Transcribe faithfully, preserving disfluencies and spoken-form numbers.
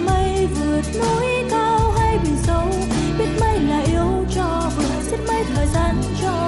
mây vượt núi cao hay biển sâu, biết mấy là yêu cho vừa, xiết mấy thời gian cho